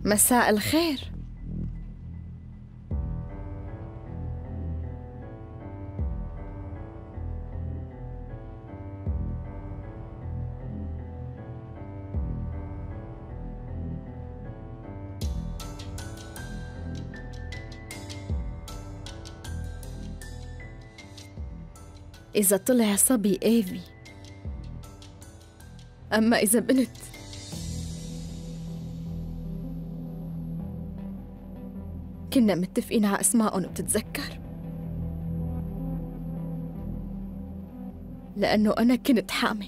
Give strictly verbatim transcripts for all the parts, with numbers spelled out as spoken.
مساء الخير. إذا طلع صبي إيفي، أما إذا بنت كنا متفقين على أسمائهم بتتذكر؟ لأنه أنا كنت حامل.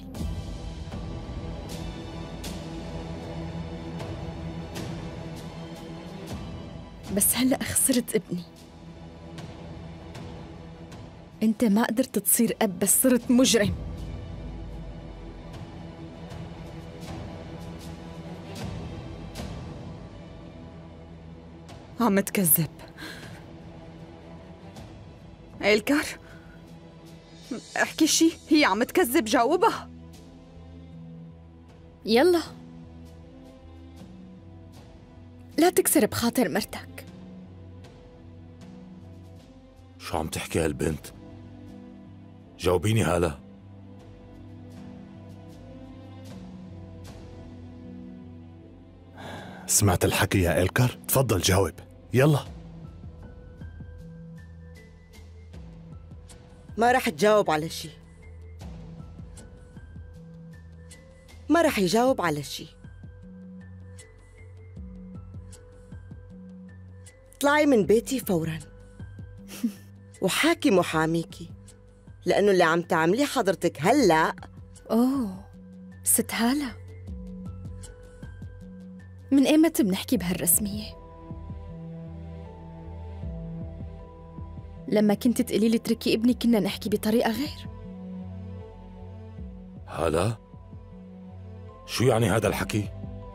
بس هلأ خسرت ابني. أنت ما قدرت تصير أب بس صرت مجرم. عم تكذب إلكار. احكي شي، هي عم تكذب، جاوبها. يلا لا تكسر بخاطر مرتك. شو عم تحكي هالبنت؟ جاوبيني هلا. سمعت الحكي يا إلكار؟ تفضل جاوب يلا. ما رح تجاوب على شي، ما رح يجاوب على شي. اطلعي من بيتي فوراً وحاكي محاميكي، لأنه اللي عم تعمليه حضرتك هلأ. أوه ست هالة، من ايمتى بنحكي بهالرسمية؟ لما كنت تقولي لي اتركي ابني كنا نحكي بطريقة غير. هلا شو يعني هذا الحكي؟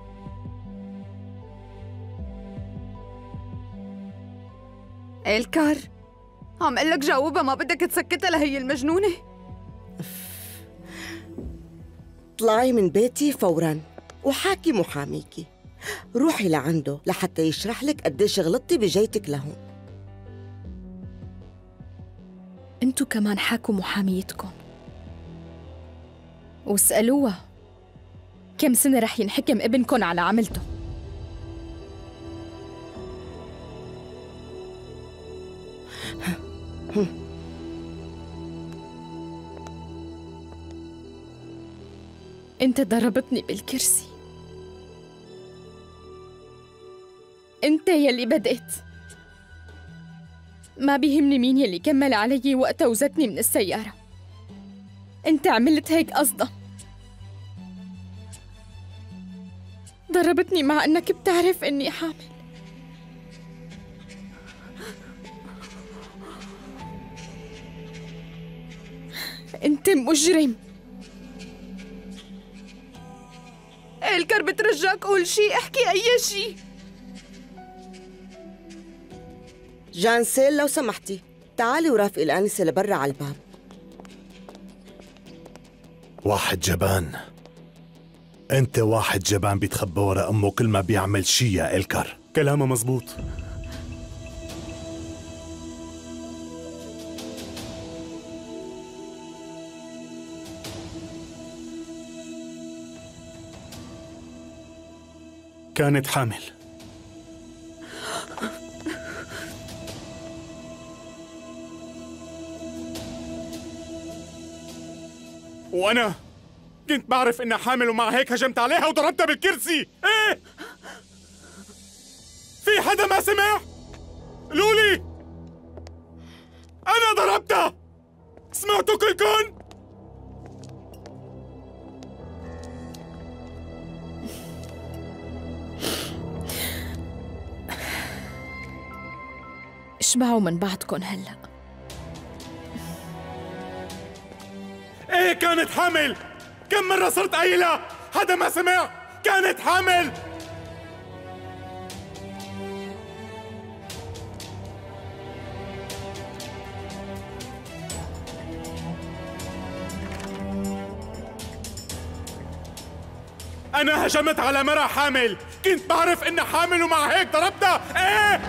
إلكار عم قلك جاوبها، ما بدك تسكتها لهي المجنونة. اطلعي من بيتي فوراً وحاكي محاميكي. روحي لعنده لحتى يشرح لك قديش غلطتي بجيتك لهون. انتو كمان حاكوا محاميتكم واسألوها كم سنة رح ينحكم ابنكم على عملته. انت ضربتني بالكرسي، انت يلي بدأت. ما بيهمني مين يلي كمل علي وقتها وزتني من السيارة، انت عملت هيك قصدا. ضربتني مع انك بتعرف اني حامل. انت مجرم. إلكار بترجاك قول شي، احكي أي شي. جانسيل لو سمحتي تعالي ورافقي الآنسة لبرا على الباب. واحد جبان، انت واحد جبان بيتخبى ورا امه كل ما بيعمل شي يا إلكار. كلامه مزبوط. كانت حامل. وأنا كنت بعرف إنها حامل، ومع هيك هجمت عليها وضربتها بالكرسي. إيه؟ في حدا ما سمع؟ قولولي. أنا ضربتها. سمعتوا كلكن؟ اشبعوا من بعضكم هلأ. ايه كانت حامل. كم مرة صرت قايلها؟ حدا ما سمع؟ كانت حامل. أنا هجمت على مرة حامل، كنت بعرف إنها حامل ومع هيك ضربتها. إيه؟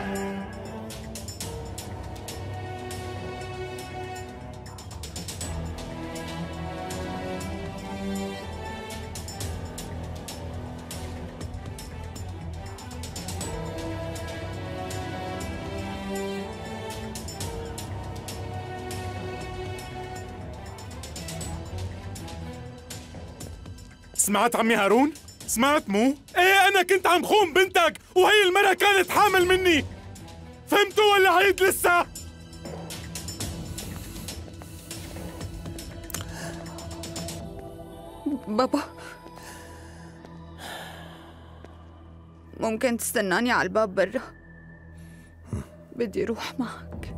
سمعت عمي هارون؟ سمعت مو؟ ايه انا كنت عم خون بنتك وهي المرة كانت حامل مني. فهمتوا ولا عيد لسه؟ بابا ممكن تستناني على الباب برا؟ بدي اروح معك.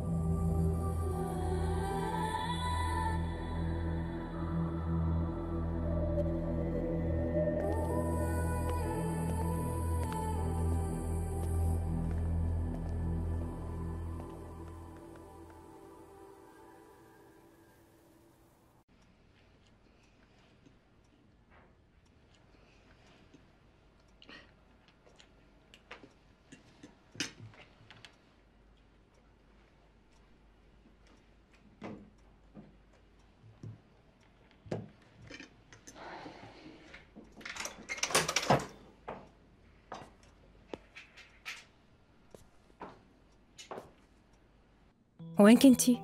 وين كنتي؟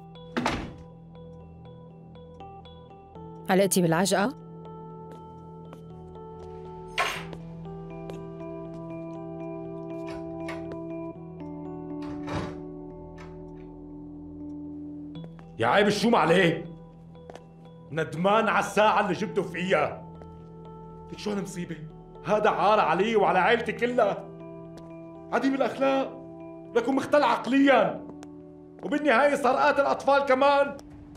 علقتي بالعجقة؟ يا عيب الشوم عليه، ندمان على الساعة اللي جبته فيها. لك شو هالمصيبة؟ هذا عار علي وعلى عائلتي كلها. عديم الأخلاق، لكم مختل عقلياً، وبالنهاية سرقات الأطفال كمان.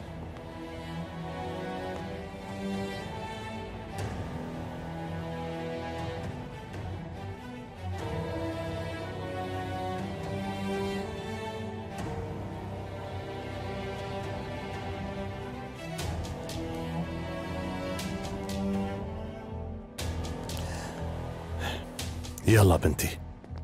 يلا بنتي.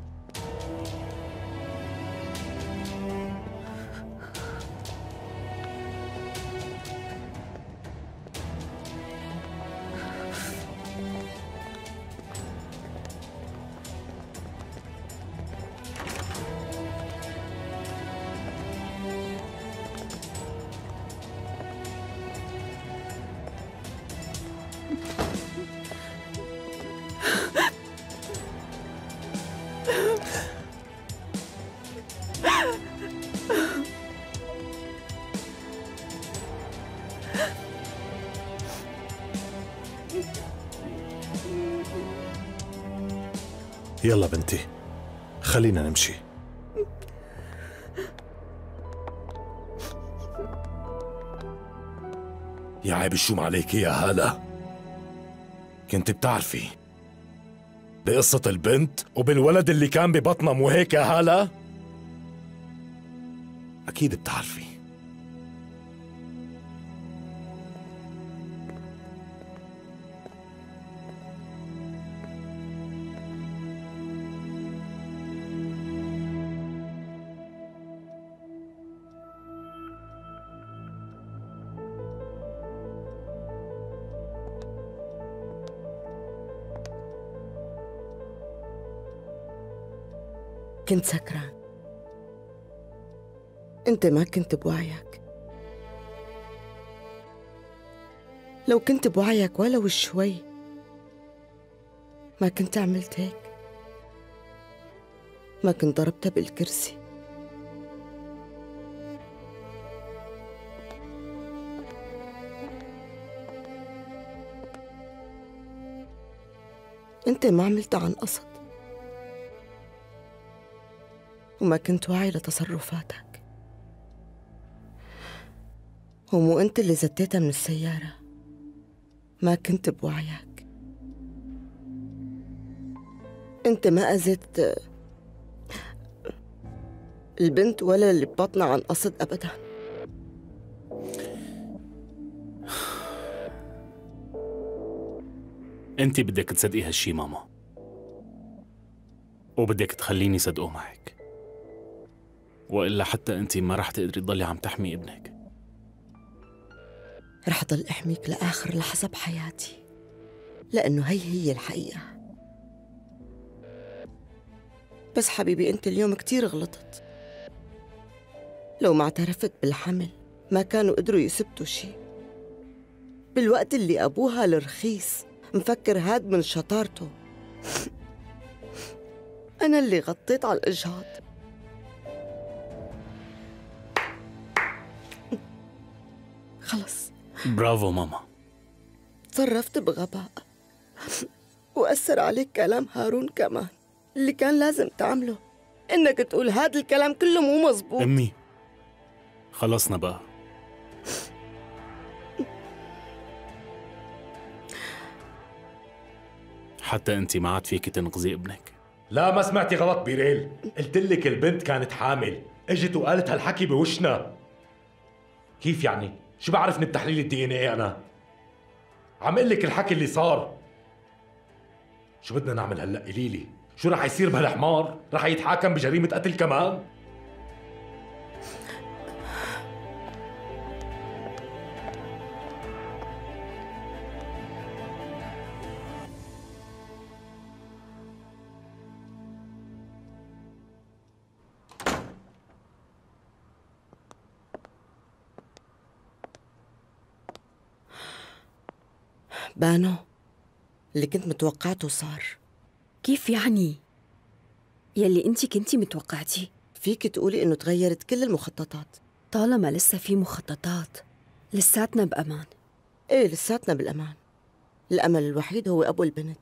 يلا بنتي، خلينا نمشي. يا عيب الشوم عليك يا هالة، كنت بتعرفي بقصة البنت وبالولد اللي كان ببطنها مو هيك يا هالة؟ أكيد بتعرفي. كنت سكران. انت ما كنت بوعيك. لو كنت بوعيك ولو شوي ما كنت عملت هيك، ما كنت ضربتها بالكرسي. انت ما عملتها عن قصد، وما كنت واعي لتصرفاتك. ومو انت اللي زتيتها من السيارة، ما كنت بوعيك. انت ما أذيت البنت ولا اللي ببطنها عن قصد أبدا. انت بدك تصدقي هالشي ماما، وبدك تخليني صدقه معك، وإلا حتى انت ما رح تقدري تضلي عم تحمي ابنك. رح ضل أحميك لآخر لحظة بحياتي، لأنه هي هي الحقيقة. بس حبيبي أنت اليوم كتير غلطت. لو ما اعترفت بالحمل ما كانوا قدروا يثبتوا شي، بالوقت اللي أبوها الرخيص مفكر هاد من شطارته. أنا اللي غطيت على الإجهاض. خلص. برافو ماما. تصرفت بغباء وأثر عليك كلام هارون كمان، اللي كان لازم تعمله إنك تقول هذا الكلام كله مو مزبوط. أمي خلصنا بقى. حتى انت ما عاد فيك تنقذي ابنك. لا ما سمعتي غلط بيريل، قلت لك البنت كانت حامل، اجت وقالت هالحكي بوشنا. كيف يعني؟ شو بعرفني بتحليل الدي ان اي انا؟ عم قل لك الحكي اللي صار. شو بدنا نعمل هلا؟ قولي لي، شو رح يصير بهالحمار؟ رح يتحاكم بجريمة قتل كمان؟ بانو، اللي كنت متوقعته صار. كيف يعني؟ يلي انت كنتي متوقعتي؟ فيك تقولي انه تغيرت كل المخططات. طالما لسه في مخططات لساتنا بأمان. ايه لساتنا بالأمان. الأمل الوحيد هو أبو البنت.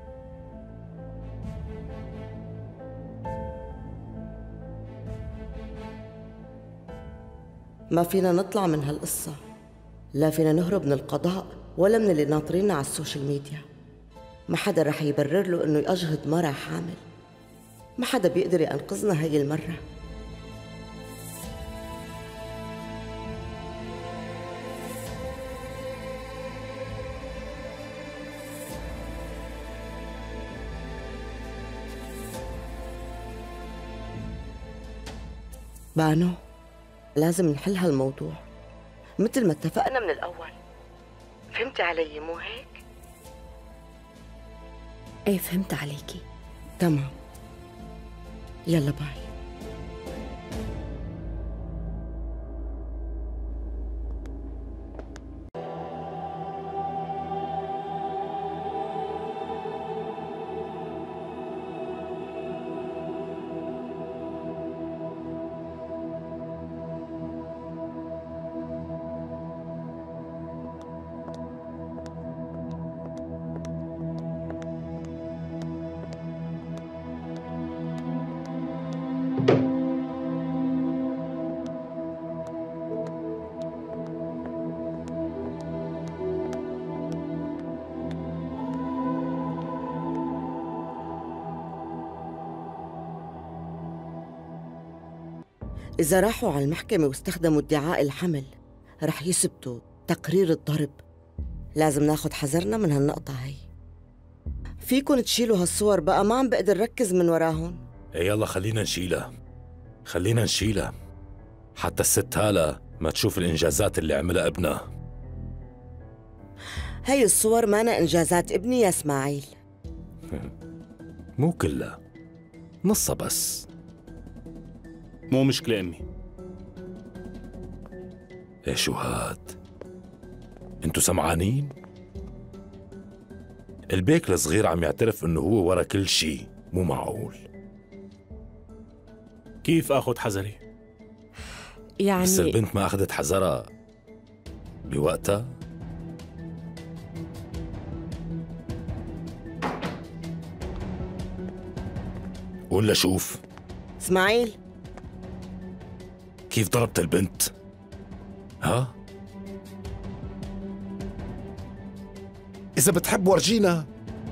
ما فينا نطلع من هالقصة، لا فينا نهرب من القضاء ولا من اللي ناطريننا على السوشيال ميديا. ما حدا رح يبرر له انه يجهض مرة حامل. ما حدا بيقدر ينقذنا هاي المرة. بانو، لازم نحل هالموضوع مثل ما اتفقنا من الأول. فهمتي علي مو هيك؟ ايه فهمت عليكي. تمام، يلا باي. إذا راحوا على المحكمة واستخدموا ادعاء الحمل رح يثبتوا تقرير الضرب. لازم ناخد حذرنا من هالنقطة هي. فيكن تشيلوا هالصور بقى، ما عم بقدر ركز من وراهن. ايه يلا خلينا نشيلها، خلينا نشيلها حتى الست هالة ما تشوف الإنجازات اللي عملها ابنها. هي الصور مانا إنجازات ابني يا إسماعيل. مو كلها، نصها بس. مو مشكلة أمي. ايه شو هاد؟ انتو سمعانين؟ البيك الصغير عم يعترف انه هو ورا كل شي. مو معقول. كيف اخذ حذري؟ يعني بس البنت ما اخذت حذرها بوقتها. ولا شوف إسماعيل، كيف ضربت البنت؟ ها؟ إذا بتحب ورجينا.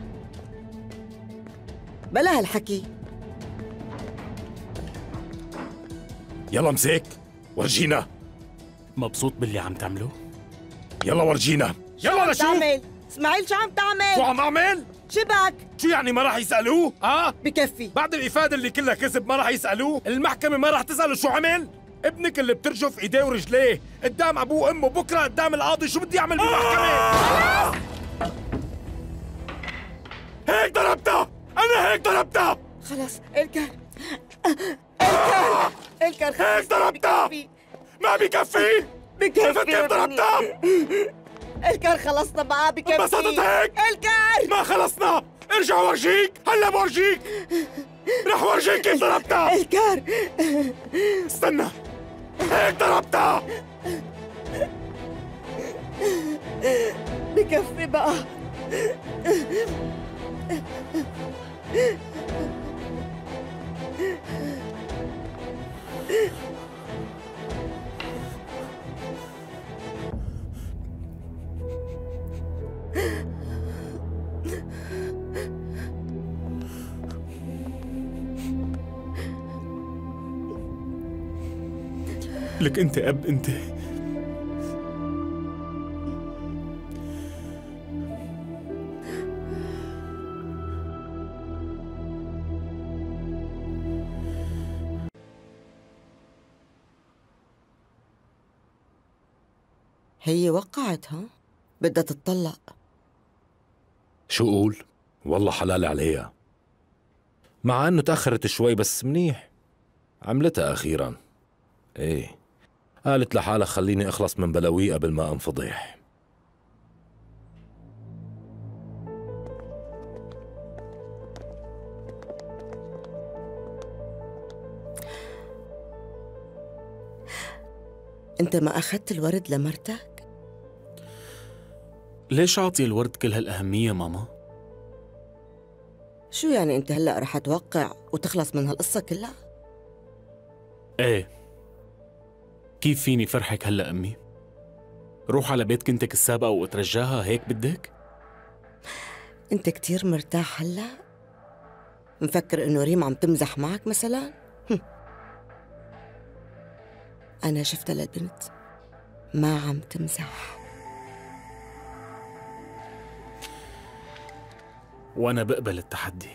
بلا هالحكي. يلا مسيك ورجينا. مبسوط باللي عم تعمله؟ يلا ورجينا. يلا لشوف. تعمل اسماعيل شو عم تعمل؟ شو عم اعمل؟ شبك؟ شو يعني ما راح يسألوه؟ اه؟ بكفي. بعد الإفادة اللي كلها كذب ما راح يسألوه؟ المحكمة ما راح تسأله شو عمل؟ ابنك اللي بترجف ايديه ورجليه قدام ابوه وامه بكره قدام القاضي شو بدي يعمل بالمحكمة؟ آه! هيك ضربتها! أنا هيك ضربتها! خلص الكر الكر الكر هيك ضربتها! ما بكفي! بكفي شفت كيف ضربتها؟ الكر خلصنا بقى بكفي. انبسطت هيك؟ الكر ما خلصنا! ارجع ورجيك! هلا بورجيك! رح ورجيك كيف ضربتها! الكر استنى! هيك ضربتها! بكفي بقى. لك انت اب انت. هي وقعت ها؟ بدها تتطلق. شو قول؟ والله حلال عليها، مع انه تأخرت شوي بس منيح عملتها أخيراً. ايه قالت لحالها خليني اخلص من بلاوي قبل ما انفضح. انت ما اخذت الورد لمرتك؟ ليش عاطي الورد كل هالأهمية ماما؟ شو يعني انت هلأ رح توقع وتخلص من هالقصة كلها؟ ايه. كيف فيني فرحك هلا امي؟ روح على بيت كنتك السابقة واترجاها هيك بدك؟ انت كتير مرتاح هلأ؟ مفكر انه ريم عم تمزح معك مثلا؟ انا شفتها للبنت ما عم تمزح. وانا بقبل التحدي.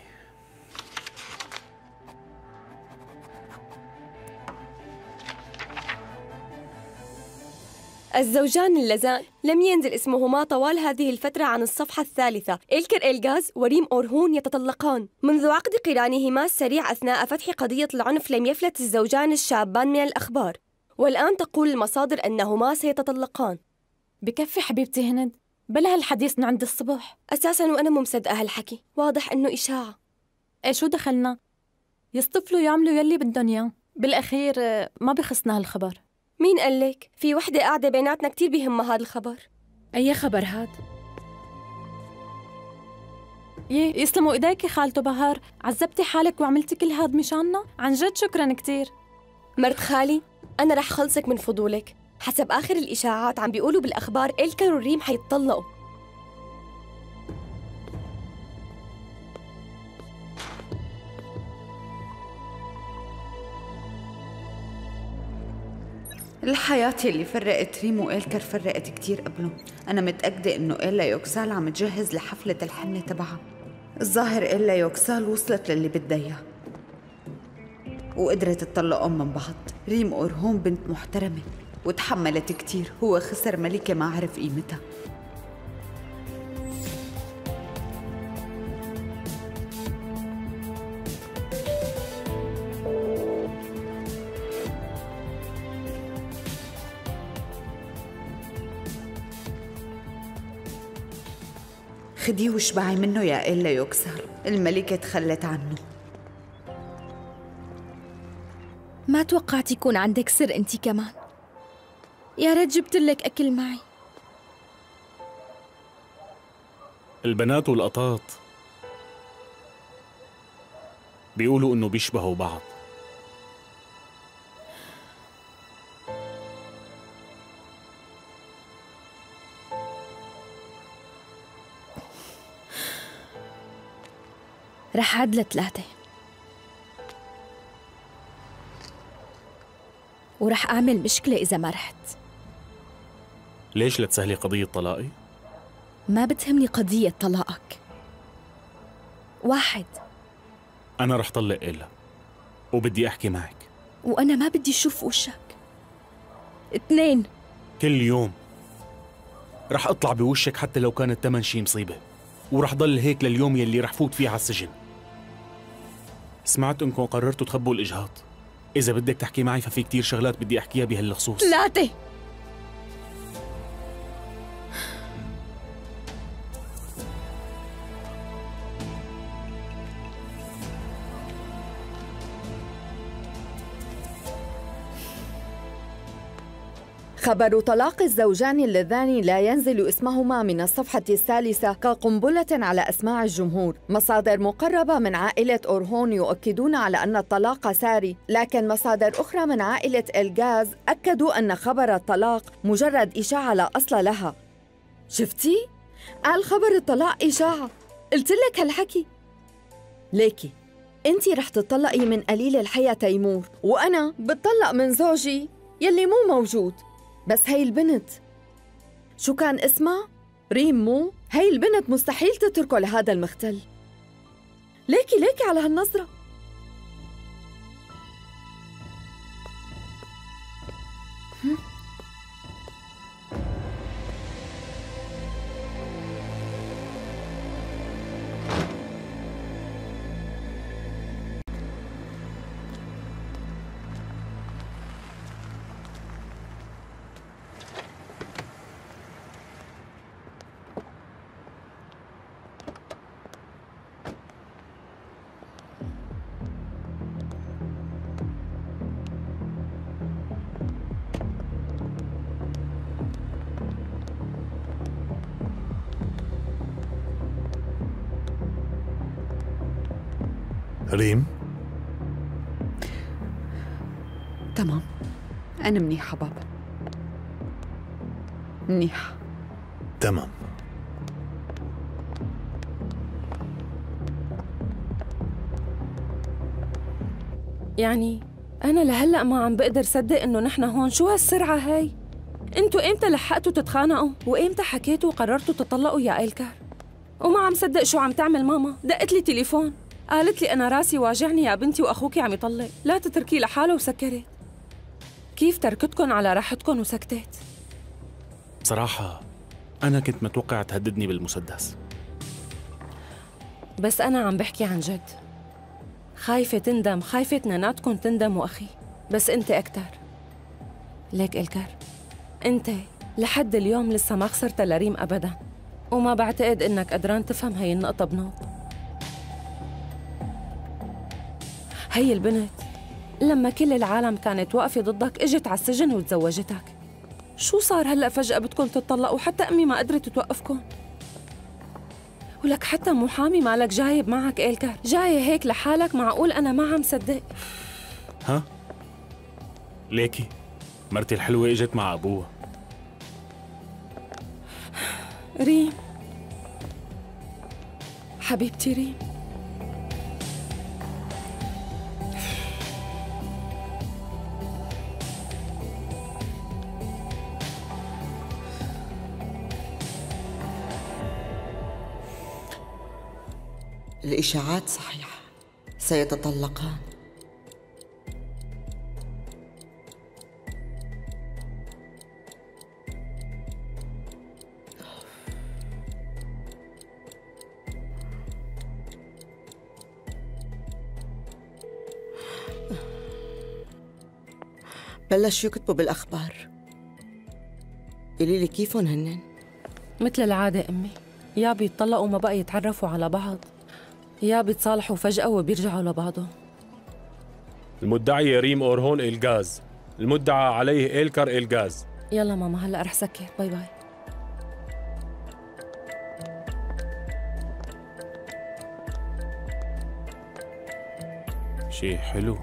الزوجان اللذان لم ينزل اسمهما طوال هذه الفترة عن الصفحة الثالثة. إلكر إلغاز وريم أورهون يتطلقان. منذ عقد قرانهما السريع أثناء فتح قضية العنف لم يفلت الزوجان الشابان من الأخبار، والآن تقول المصادر أنهما سيتطلقان. بكفي حبيبتي هند، بلا هالحديث من عند الصبح. أساساً وأنا مو مصدقة هالحكي، واضح إنه إشاعة. إيه شو دخلنا؟ يصطفلوا يعملوا يلي بدهم إياه، بالأخير ما بخصنا هالخبر. مين قال لك؟ في وحدة قاعدة بيناتنا كتير بيهمها هذا الخبر. أي خبر هاد؟ يه يسلموا إيديك خالته بهار، عذبتي حالك وعملتي كل هاد مشاننا؟ عن جد شكراً كتير. مرت خالي، أنا رح خلصك من فضولك. حسب آخر الإشاعات عم بيقولوا بالأخبار إلكر وريم حيتطلقوا. الحياة اللي فرقت ريم وإلكر فرقت كتير قبلهم. أنا متأكدة إنه إلا يوكسال عم تجهز لحفلة الحنة تبعها. الظاهر إلا يوكسال وصلت للي بدها إياه وقدرت تطلقهم من بعض. ريم أورهون بنت محترمة وتحملت كتير، هو خسر ملكة ما عرف قيمتها. خديه واشبعي منه يا إلا يوكسال، الملكة تخلت عنه. ما توقعت يكون عندك سر انتي كمان. يا ريت جبت لك أكل معي. البنات والقطاط بيقولوا إنه بيشبهوا بعض. رح عد لثلاثة ورح أعمل مشكلة إذا ما رحت. ليش لتسهلي قضية طلاقي؟ ما بتهمني قضية طلاقك. واحد، أنا رح طلق إلا وبدي أحكي معك. وأنا ما بدي أشوف وشك. اثنين، كل يوم رح أطلع بوشك حتى لو كانت تمن شي مصيبة، ورح ضل هيك لليوم يلي رح فوت فيه على السجن. سمعت إنكم قررتوا تخبوا الإجهاض. إذا بدك تحكي معي ففي كتير شغلات بدي أحكيها بهالخصوص. ثلاثة، خبر طلاق الزوجان اللذان لا ينزل اسمهما من الصفحة الثالثة كقنبلة على أسماع الجمهور. مصادر مقربة من عائلة أورهون يؤكدون على أن الطلاق ساري، لكن مصادر أخرى من عائلة إلغاز أكدوا أن خبر الطلاق مجرد إشاعة لا أصل لها. شفتي؟ قال خبر الطلاق إشاعة. قلت لك هالحكي. ليكي أنتي رح تطلقي من قليل الحياة تيمور، وأنا بتطلق من زوجي يلي مو موجود. بس هاي البنت شو كان اسمها؟ ريم مو؟ هاي البنت مستحيل تتركه لهذا المختل. ليكي ليكي على هالنظرة. ريم، تمام، أنا منيحة بابا، منيحة. تمام. يعني أنا لهلأ ما عم بقدر صدق إنه نحن هون. شو هالسرعة هاي؟ انتوا إمتى لحقتوا تتخانقوا؟ وإمتى حكيتوا وقررتوا تطلقوا يا إلكار؟ وما عم صدق شو عم تعمل ماما. دقت لي تليفون قالت لي أنا راسي واجعني يا بنتي وأخوكي عم يطلق، لا تتركيه لحاله، وسكرت. كيف تركتكن على راحتكن وسكتت؟ بصراحة أنا كنت متوقع تهددني بالمسدس، بس أنا عم بحكي عن جد. خايفة تندم، خايفة ناناتكن تندم وأخي، بس أنت أكتر. ليك إلكار، أنت لحد اليوم لسه ما خسرت لريم أبداً، وما بعتقد إنك قدران تفهم هي النقطة بنوط. هي البنت لما كل العالم كانت واقفة ضدك اجت على السجن وتزوجتك. شو صار هلأ فجأة بدكم تتطلقوا؟ حتى أمي ما قدرت توقفكم. ولك حتى محامي مالك جايب معك إلكار، جاية هيك لحالك؟ معقول أنا ما عم صدق. ها؟ ليكي مرتي الحلوة اجت مع أبوها. ريم حبيبتي ريم، الإشاعات صحيحة، سيتطلقان. بلشوا يكتبوا بالأخبار. قولي لي كيفهم هنن؟ مثل العادة أمي، يا بيتطلقوا وما بقى يتعرفوا على بعض، يا بيتصالحوا فجأة وبيرجعوا لبعضهم. المدعية ريم أورهون إلغاز، المدعى عليه إلكار إلغاز. يلا ماما هلأ رح سكر، باي باي. شي حلو.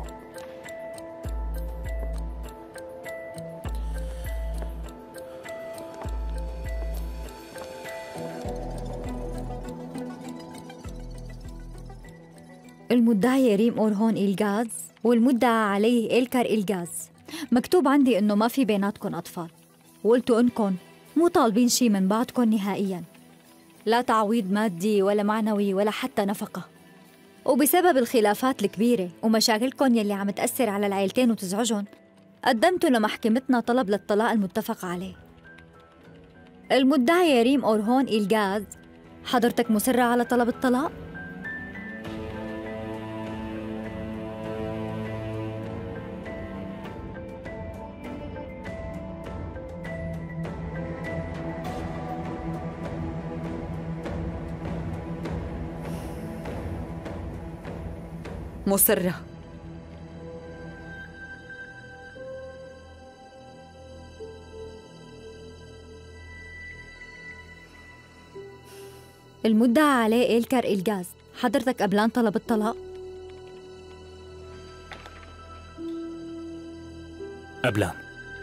المدعية ريم أورهون إلغاز والمدعى عليه إلكار إلغاز. مكتوب عندي إنه ما في بيناتكم أطفال، وقلتوا إنكم مو طالبين شي من بعضكم نهائياً. لا تعويض مادي ولا معنوي ولا حتى نفقة. وبسبب الخلافات الكبيرة ومشاكلكم يلي عم تأثر على العيلتين وتزعجهم، قدمتوا لمحكمتنا طلب للطلاق المتفق عليه. المدعي ريم أورهون إلغاز، حضرتك مصرة على طلب الطلاق؟ مصرة. المدعى عليه إلكار إلغاز، حضرتك قبلان طلب الطلاق؟ قبلان.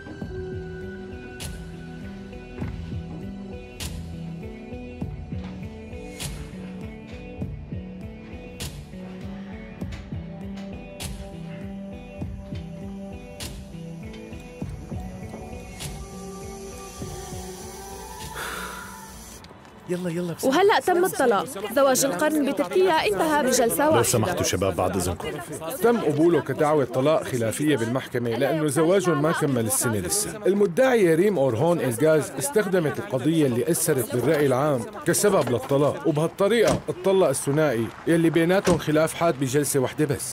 يلا يلا بس. وهلأ تم الطلاق. زواج القرن بتركيا انتهى بجلسة واحدة. لو سمحتوا شباب بعد إذنكم. تم قبوله كدعوة طلاق خلافية بالمحكمة لأنه زواجهم ما كمل السنة لسه. المدعية ريم أورهون إلغاز استخدمت القضية اللي أثرت بالرأي العام كسبب للطلاق، وبهالطريقة اتطلق الثنائي يلي بيناتهم خلاف حاد بجلسة واحدة بس.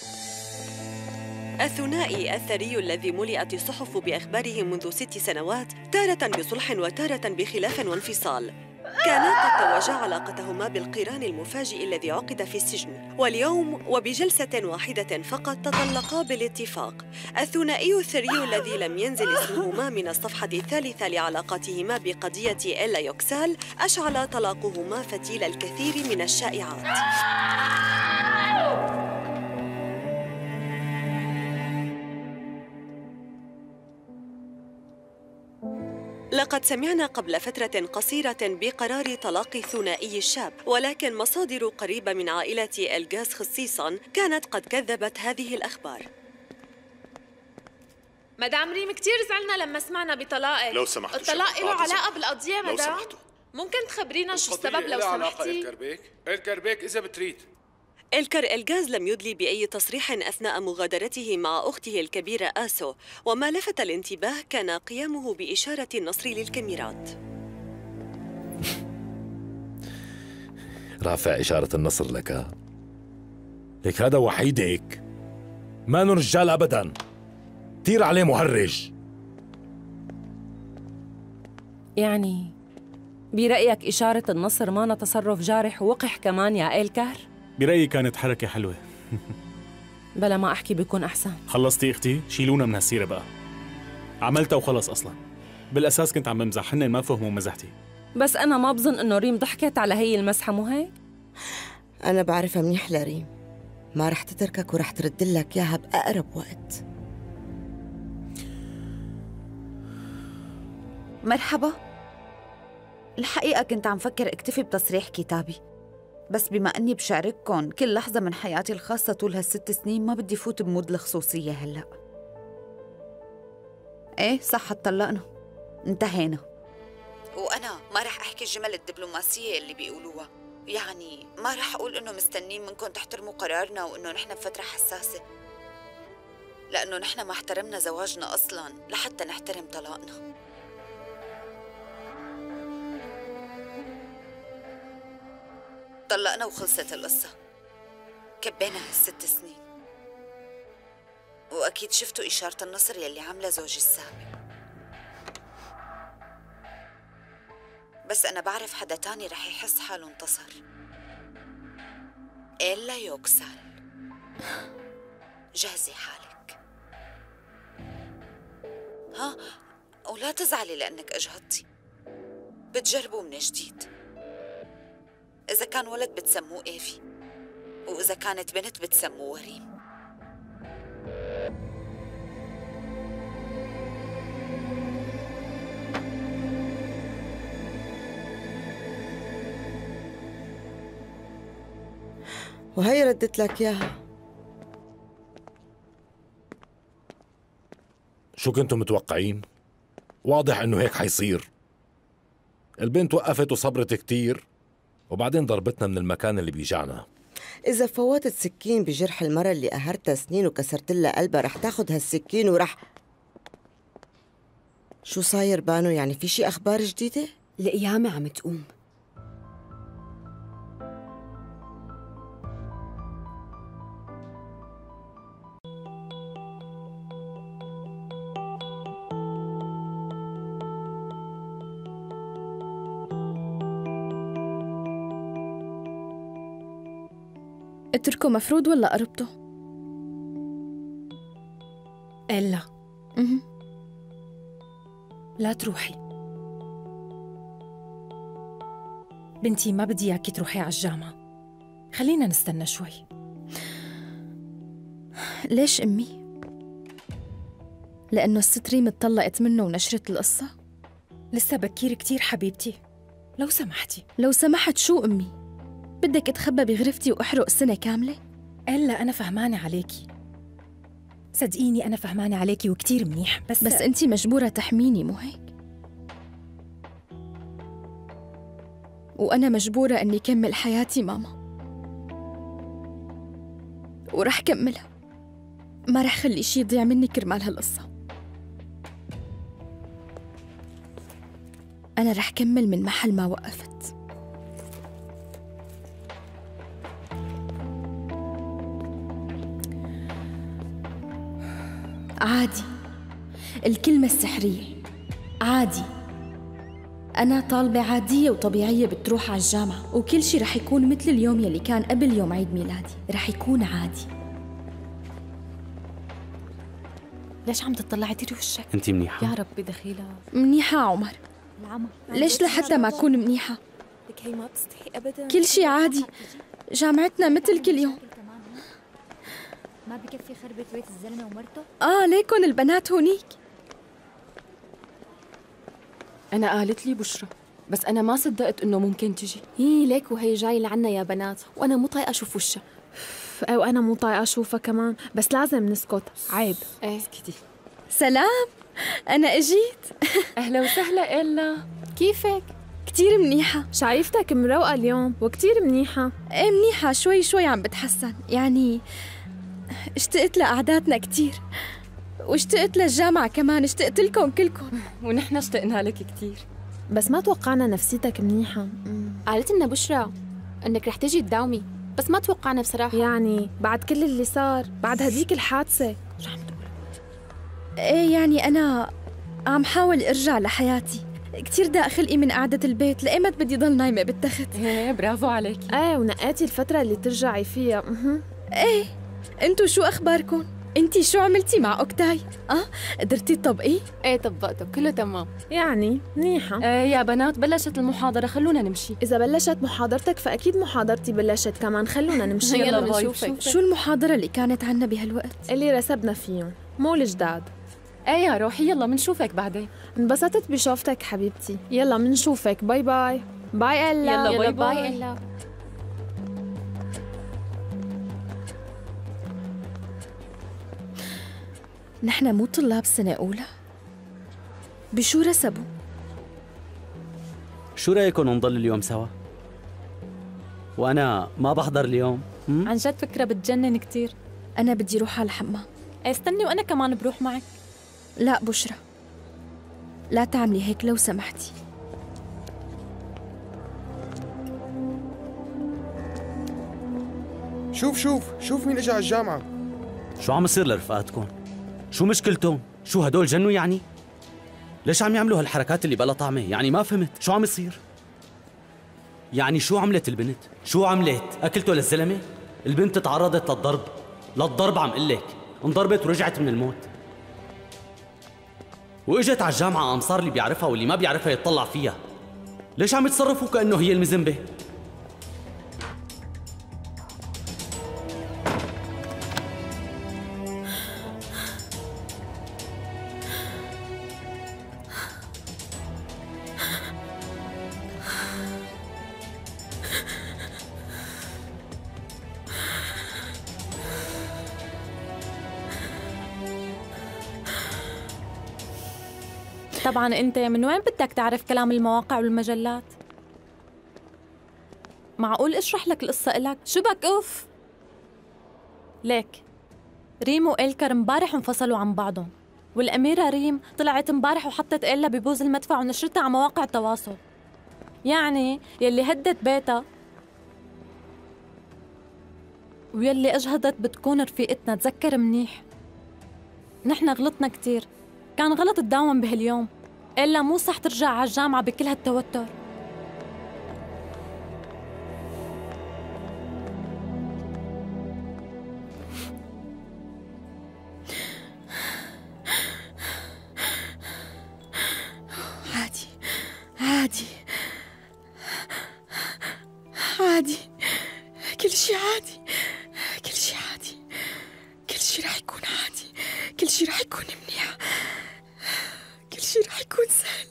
الثنائي الثري الذي ملئت الصحف بأخباره منذ ست سنوات، تارة بصلح وتارة بخلاف وانفصال، كانا قد توجا علاقتهما بالقران المفاجئ الذي عقد في السجن، واليوم وبجلسة واحدة فقط تطلقا بالاتفاق. الثنائي الثري الذي لم ينزل اسمهما من الصفحة الثالثة لعلاقتهما بقضية إلا يوكسال أشعل طلاقهما فتيل الكثير من الشائعات. لقد سمعنا قبل فترة قصيرة بقرار طلاق الثنائي الشاب، ولكن مصادر قريبة من عائلة إلغاز خصيصاً كانت قد كذبت هذه الأخبار. مدام ريم كتير زعلنا لما سمعنا بطلاقك. لو سمحتوا الطلاق له علاقة بالقضية مدام؟ لو سمحتوا ممكن تخبرينا شو السبب لو سمحتي؟ الكربيك الكربيك إذا بتريد. إلكار إلغاز لم يدلي بأي تصريح أثناء مغادرته مع أخته الكبيرة آسو، وما لفت الانتباه كان قيامه بإشارة النصر للكاميرات. رافع إشارة النصر لك، لك هذا وحيدك ما رجال أبداً، طير عليه مهرج. يعني برأيك إشارة النصر ما تصرف جارح ووقح كمان يا إلكار؟ برأيي كانت حركة حلوة. بلا ما أحكي بيكون أحسن. خلصتي أختي؟ شيلونا من هالسيرة بقى. عملتها وخلص أصلاً. بالأساس كنت عم بمزح، هن ما فهموا مزحتي. بس أنا ما بظن إنه ريم ضحكت على هي المسحة، مو هيك؟ أنا بعرفها منيح لريم، ما رح تتركك ورح ترد لك إياها بأقرب وقت. مرحبا. الحقيقة كنت عم فكر اكتفي بتصريح كتابي، بس بما أني بشارككم كل لحظة من حياتي الخاصة طول هالست سنين ما بدي فوت بمود الخصوصية هلأ. إيه صح، اتطلقنا، انتهينا. وأنا ما رح أحكي الجمل الدبلوماسية اللي بيقولوها، يعني ما رح أقول إنه مستنين منكم تحترموا قرارنا وإنه نحن بفترة حساسة، لأنه نحن ما احترمنا زواجنا أصلاً لحتى نحترم طلاقنا. طلقنا وخلصت القصة، كبينا هالست سنين، وأكيد شفتوا إشارة النصر يلي عاملة زوجي السابق. بس أنا بعرف حدا تاني رح يحس حاله انتصر، إلا يوكسال. جهزي حالك، ها، ولا تزعلي لأنك أجهضتي، بتجربوا من جديد. إذا كان ولد بتسموه إيفي، وإذا كانت بنت بتسموه ريم. وهي ردت لك إياها. شو كنتم متوقعين؟ واضح إنه هيك حيصير. البنت وقفت وصبرت كتير وبعدين ضربتنا من المكان اللي بيجعنا. إذا فوتت سكين بجرح المرة اللي قهرتها سنين وكسرت لها قلبها رح تاخد هالسكين ورح... شو صاير بانو؟ يعني في شي أخبار جديدة؟ القيامة عم تقوم. اتركه مفروض ولا قربته؟ إلا اها لا تروحي بنتي، ما بدي اياكي تروحي على الجامعة. خلينا نستنى شوي. ليش أمي؟ لأنه الست ريم اتطلقت منه ونشرت القصة؟ لسه بكير كتير حبيبتي، لو سمحتي. لو سمحت شو أمي؟ بدك اتخبى بغرفتي وأحرق سنة كاملة؟ إلا أنا فهمانة عليكي، صدقيني أنا فهمانة عليكي وكتير منيح، بس بس أنتي مجبورة تحميني مو هيك؟ وأنا مجبورة أني كمل حياتي ماما، ورح كملها، ما رح خلي شي يضيع مني كرمال هالقصة. أنا رح كمل من محل ما وقفت. عادي، الكلمة السحرية عادي. أنا طالبة عادية وطبيعية بتروح على الجامعة، وكل شي رح يكون مثل اليوم يلي كان قبل يوم عيد ميلادي، رح يكون عادي. ليش عم تطلعي تيري وشك؟ انت منيحة؟ يا ربي دخيلة. منيحة عمر. ليش لحتى ما أكون منيحة؟ لك هي ما بتستحي أبدا. كل شي عادي، جامعتنا مثل كل يوم. ما بكفي خربة بيت الزلمة ومرته؟ آه ليكن البنات هونيك. أنا قالت لي بشرى، بس أنا ما صدقت إنه ممكن تجي. هي ليك وهي جاي لعنا يا بنات، وأنا مو طايقة أشوف وشها. وأنا مو طايقة أشوفها كمان، بس لازم نسكت، عيب. إيه اسكتي. سلام، أنا إجيت. أهلا وسهلا إلا. كيفك؟ كتير منيحة. شايفتك مروقة اليوم وكتير منيحة. إيه منيحة، شوي شوي عم بتحسن، يعني اشتقت لقعداتنا كتير، واشتقت للجامعة كمان، اشتقت لكم كلكم. ونحن اشتقنا لك كتير، بس ما توقعنا نفسيتك منيحة. قالت لنا بشرى انك رح تجي تداومي، بس ما توقعنا بصراحة. يعني بعد كل اللي صار، بعد هديك الحادثة. شو عم تقول؟ ايه يعني أنا عم حاول أرجع لحياتي، كتير ضاق خلقي من قعدة البيت، لقيمت بدي ضل نايمة بالتخت. ايه برافو عليكي. ايه ونقيتي الفترة اللي ترجعي فيها. اها ايه. انتو شو أخباركم؟ انتي شو عملتي مع أوكتاي؟ اه قدرتي تطبقيه؟ ايه طبقته كله تمام. يعني منيحة. ايه يا بنات بلشت المحاضرة، خلونا نمشي. إذا بلشت محاضرتك فأكيد محاضرتي بلشت كمان، خلونا نمشي. يلا بنشوفك. شو المحاضرة اللي كانت عنا بهالوقت؟ اللي رسبنا فيهم، مو الجداد. ايه يا روحي يلا منشوفك بعدين. انبسطت بشوفتك حبيبتي، يلا منشوفك. باي باي. باي إلا. يلا باي باي, باي إلا. نحن مو طلاب سنة أولى؟ بشو رسبوا؟ شو رأيكم نضل اليوم سوا؟ وأنا ما بحضر اليوم. م? عن جد فكرة بتجنن كتير. أنا بدي روح على الحمام. استني وأنا كمان بروح معك. لا بشرى، لا تعملي هيك لو سمحتي. شوف شوف شوف مين اجى على الجامعة. شو عم يصير لرفقاتكم؟ شو مشكلتهم؟ شو هدول جنوا يعني؟ ليش عم يعملوا هالحركات اللي بلا طعمة؟ يعني ما فهمت، شو عم يصير؟ يعني شو عملت البنت؟ شو عملت؟ أكلته للزلمة؟ البنت تعرضت للضرب، للضرب عم قلك، انضربت ورجعت من الموت. واجت على الجامعة قام صار اللي بيعرفها واللي ما بيعرفها يتطلع فيها. ليش عم يتصرفوا كأنه هي المذنبة؟ طبعا انت من وين بدك تعرف كلام المواقع والمجلات؟ معقول اشرح لك القصة إلك؟ شو بك اوف؟ ليك ريم وإلكر امبارح انفصلوا عن بعضهم، والأميرة ريم طلعت امبارح وحطت إلا ببوز المدفع ونشرتها على مواقع التواصل. يعني يلي هدت بيتها ويلي أجهضت بتكون رفيقتنا. تذكر منيح، نحن غلطنا كتير، كان غلط تداوم بهاليوم، إلا مو صح ترجع على الجامعة بكل هالتوتر. عادي عادي عادي، كل شي عادي، كل شي عادي، كل شي رح يكون عادي، كل شي رح يكون منيح، كل شي رح يكون سهل.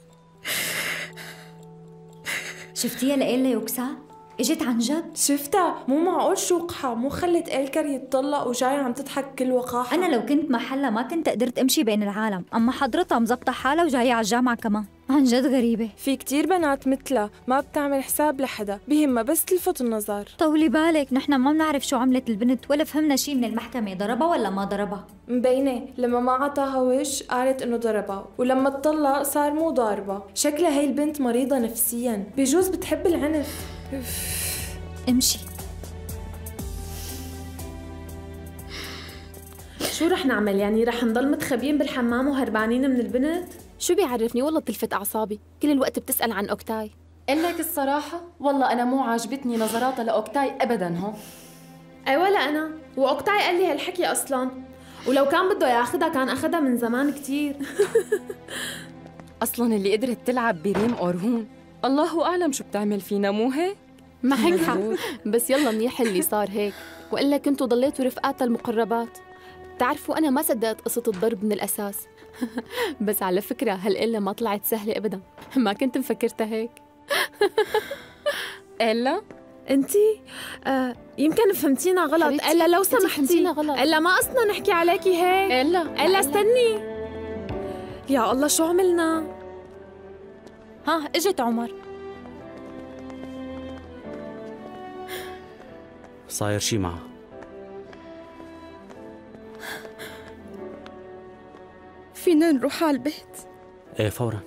شفتيها لإلا يوكسا؟ اجت عن جد؟ شفتها، مو معقول شوقها، مو خلت إلكر يتطلق وجاية عم تضحك كل وقاحة. أنا لو كنت محلها ما كنت قدرت أمشي بين العالم، أما حضرتها مزبطة حالها وجاية على الجامعة كمان. عن جد غريبة. في كتير بنات مثلها ما بتعمل حساب لحدا، بهمها بس تلفت النظر. طولي بالك، نحن ما بنعرف شو عملت البنت ولا فهمنا شي من المحكمة، ضربها ولا ما ضربها؟ مبينة، لما ما عطاها وش قالت انه ضربها، ولما اتطلق صار مو ضاربها. شكلها هي البنت مريضة نفسيا، بجوز بتحب العنف. امشي. شو رح نعمل يعني؟ رح نضل متخبيين بالحمام وهربانين من البنت؟ شو بيعرفني والله بتلفت أعصابي، كل الوقت بتسأل عن أوكتاي. قل لك الصراحة، والله أنا مو عاجبتني نظراتها لأوكتاي أبداً. هو أي ولا أنا، وأوكتاي قال لي هالحكي أصلاً، ولو كان بده ياخدها كان أخدها من زمان كتير. أصلاً اللي قدرت تلعب بريم أورهون الله أعلم شو بتعمل فينا، مو هيك؟ ما هيك حق، بس يلا منيح اللي صار هيك، وإلا كنتوا ضليتوا رفقاتها المقربات. تعرفوا أنا ما صدقت قصة الضرب من الأساس. بس على فكرة هالإلا ما طلعت سهلة أبداً، ما كنت مفكرتها هيك. إلا انتي آه يمكن فهمتينا غلط. إلا لو سمحتي، إلا ما قصدنا نحكي عليكي هيك. إلا إلا استني، يا الله شو عملنا؟ ها اجت عمر. صاير شي معه؟ فينا نروح على البيت؟ ايه فورا.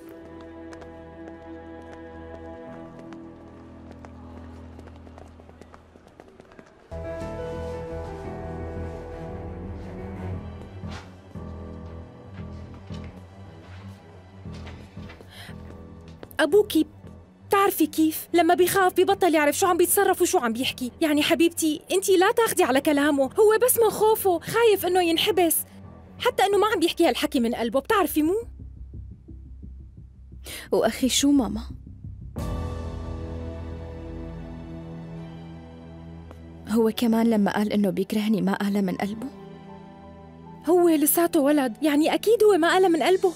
أبوكي بتعرفي كيف لما بيخاف ببطل يعرف شو عم بيتصرف وشو عم بيحكي. يعني حبيبتي انتي لا تاخدي على كلامه، هو بس من خوفه خايف انه ينحبس، حتى انه ما عم بيحكي هالحكي من قلبه، بتعرفي مو؟ وأخي شو ماما؟ هو كمان لما قال إنه بيكرهني ما قالها من قلبه؟ هو لساته ولد، يعني أكيد هو ما قالها من قلبه.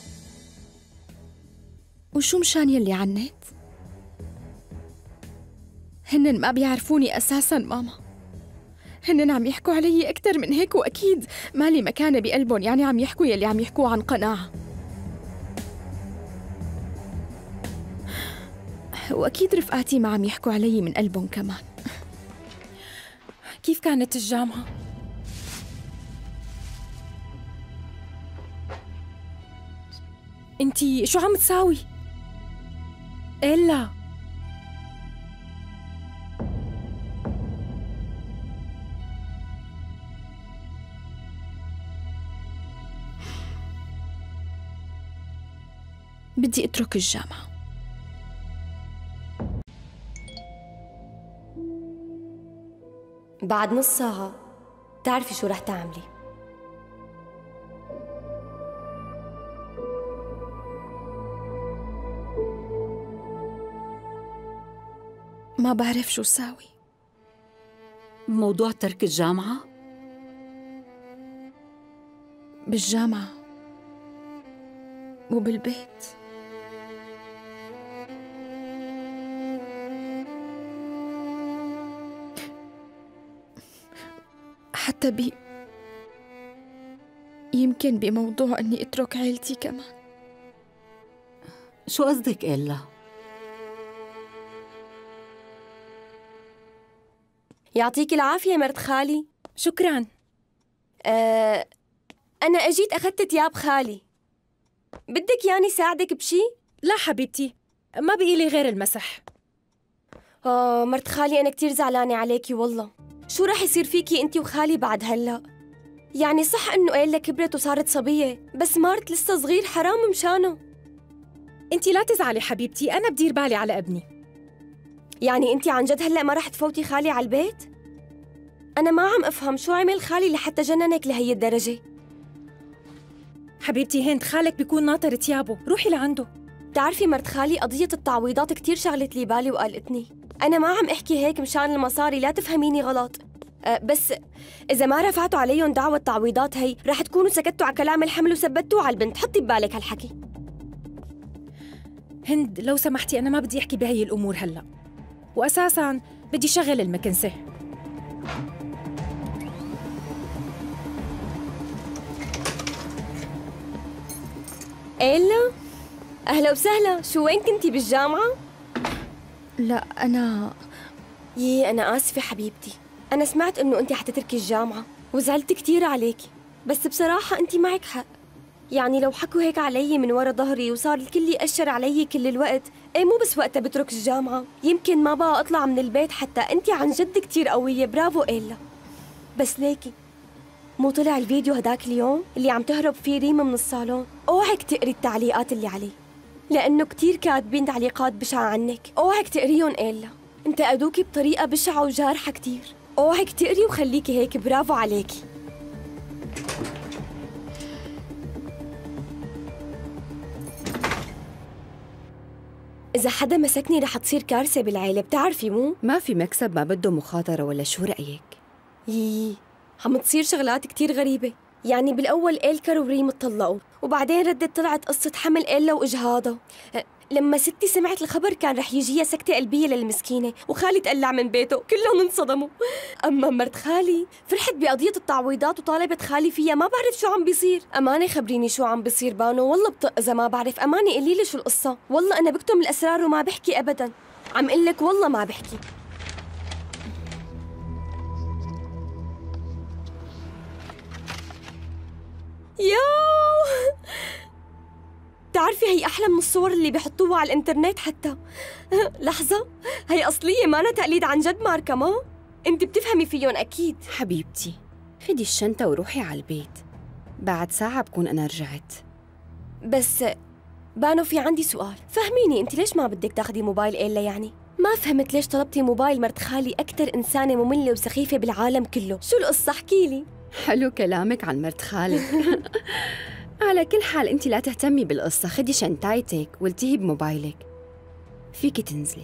وشو مشان يلي عنيت؟ هنن ما بيعرفوني أساساً ماما، هنن عم يحكوا علي أكتر من هيك، وأكيد مالي مكانة بقلبهم، يعني عم يحكوا يلي عم يحكوا عن قناعة. وأكيد رفقاتي ما عم يحكوا علي من قلبهم كمان. كيف كانت الجامعة؟ انتي شو عم تساوي؟ إلا بدي أترك الجامعة. بعد نص ساعة بتعرفي شو رح تعملي؟ ما بعرف شو ساوي بموضوع ترك الجامعة. بالجامعة وبالبيت. حتى بي يمكن بموضوع اني اترك عيلتي كمان. شو قصدك إلا؟ يعطيك العافية مرت خالي. شكراً. أه أنا أجيت أخذت تياب خالي، بدك ياني ساعدك بشي؟ لا حبيبتي، ما بقي لي غير المسح. آه مرت خالي أنا كتير زعلانة عليكي والله. شو رح يصير فيكي أنتي وخالي بعد هلأ؟ يعني صح إنه إيلا كبرت وصارت صبية، بس مارت لسه صغير، حرام مشانه. أنتي لا تزعلي حبيبتي، أنا بدير بالي على ابني. يعني أنتي عن جد هلأ ما رح تفوتي خالي على البيت؟ أنا ما عم أفهم شو عمل خالي لحتى جننك لهي الدرجة. حبيبتي هند، خالك بيكون ناطر تيابه، روحي لعنده. بتعرفي مرت خالي قضية التعويضات كتير شغلت لي بالي وقلقتني. أنا ما عم أحكي هيك مشان المصاري، لا تفهميني غلط. أه بس إذا ما رفعتوا عليهم دعوة تعويضات هي رح تكونوا سكتوا على كلام الحمل وثبتوه على البنت، حطي ببالك هالحكي. هند لو سمحتي، أنا ما بدي أحكي بهي الأمور هلأ، وأساساً بدي شغل المكنسة. إيلا أهلا وسهلا، شو وين كنتي بالجامعة؟ لا أنا يي أنا آسفة حبيبتي، أنا سمعت إنه أنتي حتتركي الجامعة وزعلت كتير عليكي، بس بصراحة أنتي معك حق. يعني لو حكوا هيك علي من ورا ظهري وصار الكل يأشر علي كل الوقت، إيه مو بس وقتها بترك الجامعة، يمكن ما بقى أطلع من البيت حتى. أنتي عن جد كتير قوية، برافو إيلا. بس ليكي مو طلع الفيديو هداك اليوم اللي عم تهرب فيه ريم من الصالون؟ اوعك تقري التعليقات اللي عليه، لأنه كتير كاتبين تعليقات بشعة عنك، اوعك تقريهم إيلا، انتقدوكي بطريقة بشعة وجارحة كتير. اوعك تقري وخليكي هيك، برافو عليكي. إذا حدا مسكني رح تصير كارثة بالعيلة، بتعرفي مو؟ ما في مكسب ما بده مخاطرة، ولا شو رأيك؟ يي عم تصير شغلات كتير غريبة. يعني بالأول إلكر وريم اتطلقوا، وبعدين ردت طلعت قصة حمل إيلا وإجهاضها. لما ستي سمعت الخبر كان رح يجيها سكتة قلبية للمسكينة، وخالي تقلع من بيته، كلهم انصدموا. أما مرت خالي فرحت بقضية التعويضات وطالبت خالي فيها. ما بعرف شو عم بيصير. أمانة خبريني شو عم بيصير بانو، والله بطق إذا ما بعرف. أمانة قولي لي شو القصة. والله أنا بكتم الأسرار وما بحكي أبدا، عم قلك والله ما بحكي. ياو بتعرفي هي أحلى من الصور اللي بيحطوها على الإنترنت حتى. لحظة، هي أصلية مانا تقليد عن جد ماركة، ما؟ أنت بتفهمي فيهم أكيد. حبيبتي خدي الشنطة وروحي على البيت، بعد ساعة بكون أنا رجعت. بس بانو في عندي سؤال، فهميني أنت ليش ما بدك تاخدي موبايل إيلا؟ يعني ما فهمت ليش طلبتي موبايل مرت خالي، أكتر إنسانة مملة وسخيفة بالعالم كله. شو القصة؟ احكيلي. حلو كلامك عن مرت خالك. على كل حال انت لا تهتمي بالقصة، خدي شنطايتك والتهي بموبايلك، فيكي تنزلي.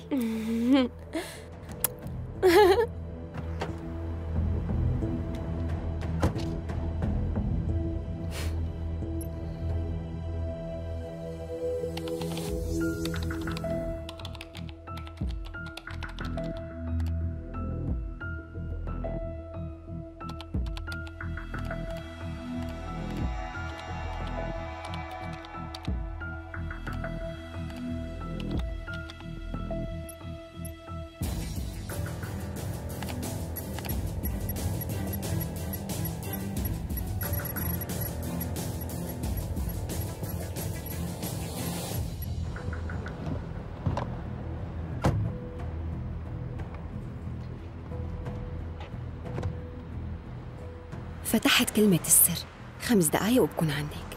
فتحت كلمة السر، خمس دقايق وبكون عندك.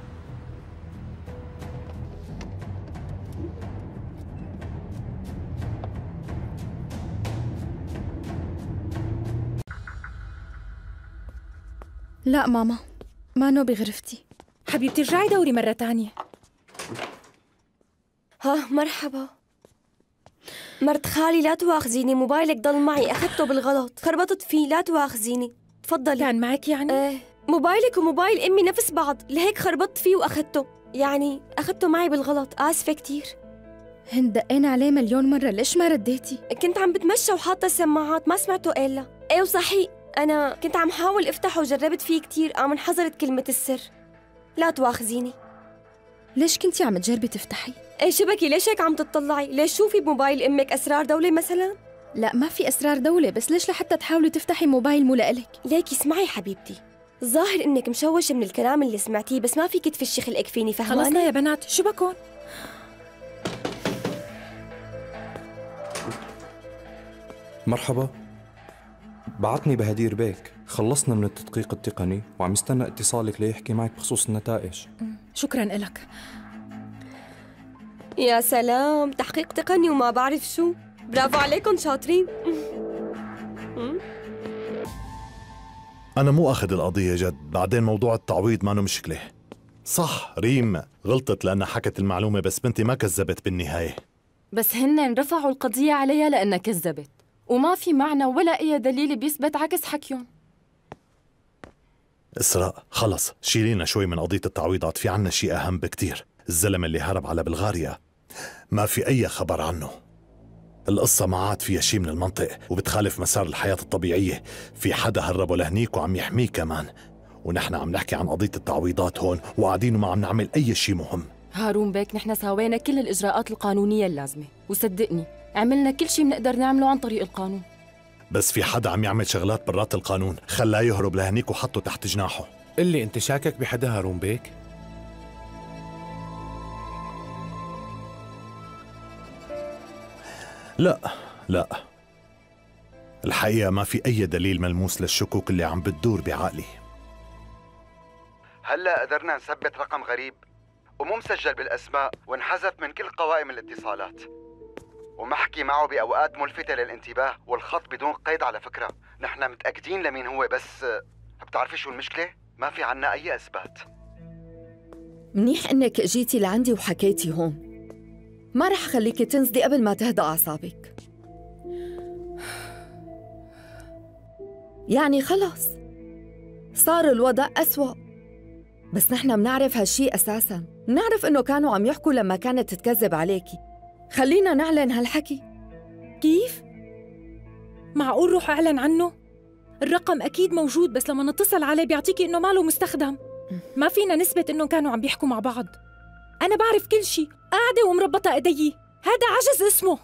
لا ماما، مانو بغرفتي. حبيبتي ارجعي دوري مرة تانية. ها مرحبا مرت خالي، لا تواخذيني، موبايلك ضل معي، أخذته بالغلط، خربطت فيه، لا تواخذيني. تفضلي. كان معك يعني؟ ايه موبايلك وموبايل أمي نفس بعض، لهيك خربطت فيه وأخذته، يعني أخذته معي بالغلط، آسفة كتير. هند دقينا عليه مليون مرة، ليش ما رديتي؟ كنت عم بتمشى وحاطة السماعات، ما سمعته إلا. ايه وصحي أنا كنت عم حاول أفتحه وجربت فيه كتير، قام انحظرت كلمة السر، لا تواخذيني. ليش كنتي عم تجربي تفتحي؟ ايه شبكي، ليش هيك عم تطلعي؟ ليش شوفي بموبايل أمك أسرار دولة مثلا؟ لا ما في أسرار دولة، بس ليش لحتى تحاولي تفتحي موبايل مو لإلك؟ ليكي اسمعي حبيبتي، الظاهر إنك مشوشة من الكلام اللي سمعتيه، بس ما فيك تفشي خلقك فيني، فهماني؟ خلصنا يا بنات، شو بكون؟ مرحبا، بعتني بهدير بيك، خلصنا من التدقيق التقني وعم يستنى اتصالك ليحكي معك بخصوص النتائج. شكراً إلك. يا سلام، تحقيق تقني وما بعرف شو، برافو عليكم شاطرين. أنا مو أخذ القضية جد، بعدين موضوع التعويض ما له مشكلة. صح ريم غلطت لأنها حكت المعلومة، بس بنتي ما كذبت بالنهاية. بس هن رفعوا القضية عليها لأنها كذبت، وما في معنى ولا أي دليل بيثبت عكس حكيهم. إسراء خلص شيلينا شوي من قضية التعويضات، في عنا شيء أهم بكتير. الزلمة اللي هرب على بلغاريا ما في أي خبر عنه. القصة ما عاد فيها شيء من المنطق وبتخالف مسار الحياة الطبيعية. في حدا هربه لهنيك وعم يحميه كمان، ونحن عم نحكي عن قضية التعويضات هون وقاعدين وما عم نعمل أي شيء مهم. هارون بيك، نحن سوينا كل الإجراءات القانونية اللازمة، وصدقني عملنا كل شيء بنقدر نعمله عن طريق القانون. بس في حدا عم يعمل شغلات برات القانون، خلاه يهرب لهنيك وحطه تحت جناحه. اللي انت شاكك بحدا هارون بيك؟ لا لا، الحقيقة ما في أي دليل ملموس للشكوك اللي عم بتدور بعقلي. هلأ قدرنا نثبت رقم غريب ومو مسجل بالأسماء، وانحذف من كل قوائم الاتصالات، ومحكي معه بأوقات ملفتة للانتباه، والخط بدون قيد. على فكرة نحن متأكدين لمين هو، بس بتعرفي شو المشكلة؟ ما في عنا أي إثبات. منيح إنك جيتي لعندي وحكيتي هون، ما رح خليكي تنزلي قبل ما تهدأ أعصابك. يعني خلص صار الوضع أسوأ، بس نحن منعرف هالشي أساساً، منعرف إنه كانوا عم يحكوا لما كانت تتكذب عليكي. خلينا نعلن هالحكي. كيف؟ معقول روح أعلن عنه؟ الرقم أكيد موجود، بس لما نتصل عليه بيعطيكي إنه ماله مستخدم. ما فينا نثبت إنه كانوا عم بيحكوا مع بعض. أنا بعرف كل شي، قاعدة ومربطة إيدي، هذا عجز اسمه.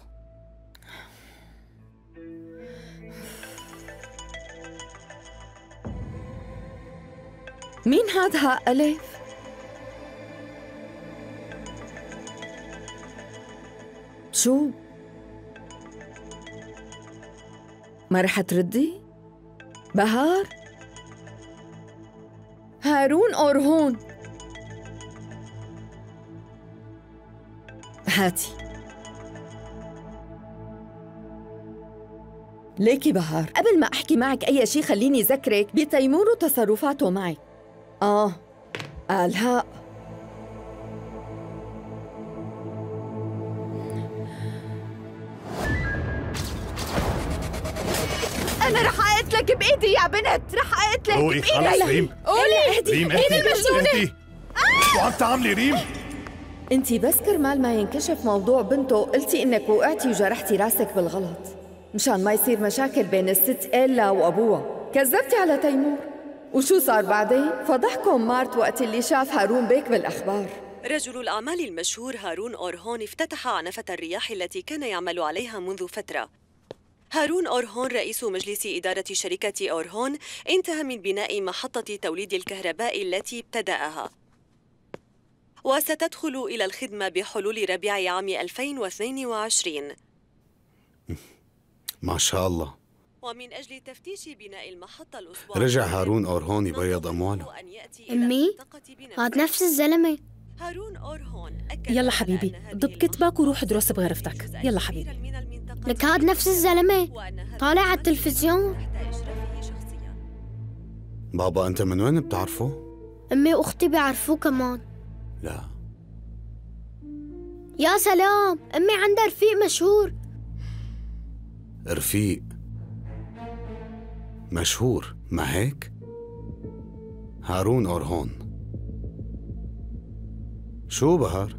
مين هذا ألف؟ شو؟ ما رح تردي؟ بهار؟ هارون أورهون؟ هاتي. ليكي بهار، قبل ما أحكي معك أي شي خليني ذكرك بتيمور وتصرفاته معي. آه آلهاء، أنا رح أقتلك بإيدي يا بنت، رح أقتلك روقي بإيدي. خلص ريم. قولي اهدي، ريم اهدي اهدي المجنونة. اهدي. شو عم تعملي ريم؟ انتي بس كرمال ما ينكشف موضوع بنته قلتي انك وقعتي وجرحتي راسك بالغلط مشان ما يصير مشاكل بين الست إيلا وأبوها. كذبتي على تيمور، وشو صار بعدين؟ فضحكم مارت وقت اللي شاف هارون بيك بالأخبار. رجل الأعمال المشهور هارون أورهون افتتح عنفة الرياح التي كان يعمل عليها منذ فترة. هارون أورهون رئيس مجلس إدارة شركة أورهون انتهى من بناء محطة توليد الكهرباء التي ابتدأها، وستدخل إلى الخدمة بحلول ربيع عام ألفين واثنين وعشرين. ما شاء الله. ومن أجل تفتيش بناء المحطة الأسبوع رجع هارون أورهون يبيض أمواله. أمي هاد نفس الزلمة. هارون أورهون يلا حبيبي ضب كتبك وروح ادرس بغرفتك. يلا حبيبي. لك هاد نفس الزلمة طالع على التلفزيون. بابا أنت من وين بتعرفه؟ أمي وأختي بيعرفوه كمان. لا. يا سلام، أمي عندها رفيق مشهور. رفيق مشهور ما هيك؟ هارون أورهون. شو بهار؟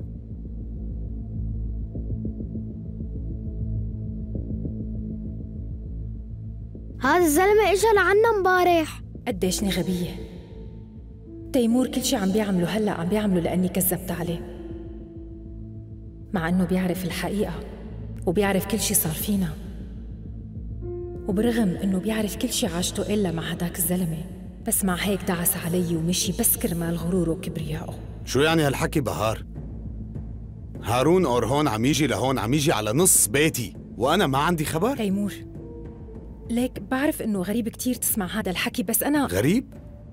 هذا الزلمة اجى لعنا امبارح. قديشني غبية. تيمور كل شي عم بيعمله هلأ عم بيعمله لأني كذبت عليه، مع أنه بيعرف الحقيقة وبيعرف كل شي صار فينا. وبرغم إنه بيعرف كل شي عاشته إلا مع هداك الزلمة، بس مع هيك دعس علي ومشي بس كرمال غروره وكبريائه. شو يعني هالحكي بهار؟ هارون أورهون عم يجي لهون، عم يجي على نص بيتي وأنا ما عندي خبر؟ تيمور، ليك بعرف إنه غريب كتير تسمع هذا الحكي، بس أنا غريب؟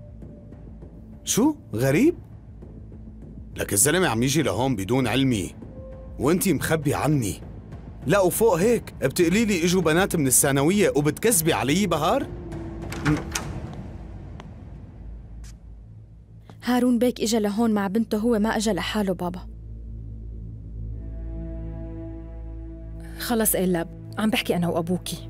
شو غريب؟ لك الزلمة عم يجي لهون بدون علمي وانتي مخبي عني. لا وفوق هيك بتقلي لي اجوا بنات من الثانوية وبتكذبي علي بهار؟ هارون بيك اجا لهون مع بنته، هو ما اجا لحاله بابا. خلص إلا عم بحكي أنا وأبوكي.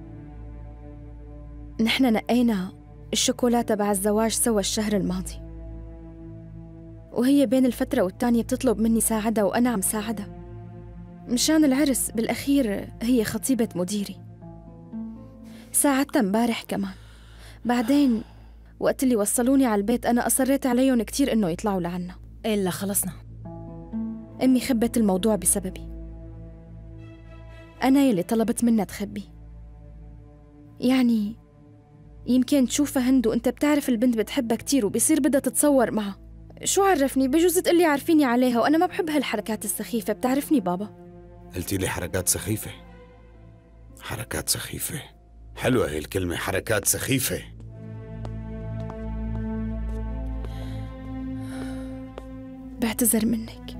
نحن نقينا الشوكولاتة تبع الزواج سوا الشهر الماضي، وهي بين الفترة والتانية بتطلب مني ساعدها وأنا عم ساعدها مشان العرس. بالأخير هي خطيبة مديري، ساعدتها امبارح كمان. بعدين وقت اللي وصلوني على البيت أنا أصريت عليهم كتير إنه يطلعوا لعنا. إلا خلصنا. أمي خبت الموضوع بسببي، أنا يلي طلبت منها تخبي. يعني يمكن تشوفها هند وأنت بتعرف البنت بتحبها كتير وبيصير بدها تتصور معها. شو عرفني؟ بجوز تقلي عارفيني عليها، وأنا ما بحب هالحركات السخيفة، بتعرفني بابا. قلتي لي حركات سخيفة؟ حركات سخيفة حلوة هي الكلمة، حركات سخيفة. بعتذر منك.